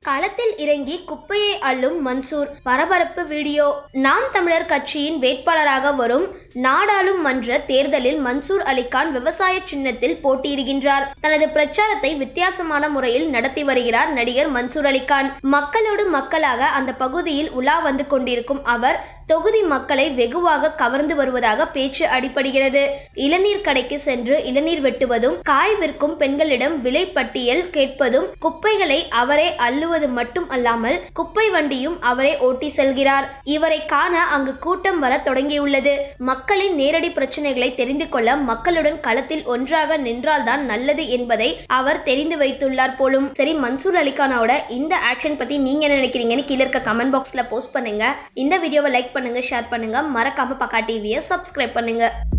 களத்தில் இறங்கி குப்பையை அள்ளும் மன்சூர். பரபரப்பு வீடியோ. நாம் தமிழர் கட்சியின் வேட்பாளராக வரும் நாடாளுமன்ற தேர்தலில் மன்சூர் அலிகான் விவசாய சின்னத்தில் போட்டியிடுகின்றார். தனது பிரச்சாரத்தை வித்தியாசமான முறையில் நடத்தி வருகிறார் நடிகர் மன்சூர் அலிகான். மக்களோடு மக்களாக அந்த பகுதியில் உலா வந்து கொண்டிருக்கும் அவர் தொகுதி மக்களை வெகுவாக கவர்ந்து வருவதாக பேச்சு அடிபடுகிறது. இளநீர் கடைக்கு சென்று இளநீர் வெட்டுவதும், காய் விற்கும் பெண்களிடம் விலை பட்டியல் கேட்பதும், குப்பைகளை அவரே அள்ளுவது மட்டும் அல்லாமல் குப்பை வண்டியும் அவரே ஓட்டி செல்கிறார். இவரை காண அங்கு கூட்டம் வர தொடங்கியுள்ளது. மக்களின் நேரடி பிரச்சனைகளை தெரிந்து கொள்ள மக்களுடன் களத்தில் ஒன்றாக நின்றால்தான் நல்லது என்பதை அவர் தெரிந்து வைத்துள்ளார் போலும். சரி, மன்சூர் அலிகானோட இந்த ஆக்ஷன் பத்தி நீங்க என்ன நினைக்கிறீங்கன்னு கீழே இருக்க கமெண்ட் பாக்ஸ்ல போஸ்ட் பண்ணுங்க. இந்த வீடியோவை லைக் பண்ணுங்க, ஷேர் பண்ணுங்க, மறக்காம பக்கா டிவியை சப்ஸ்கிரைப் பண்ணுங்க.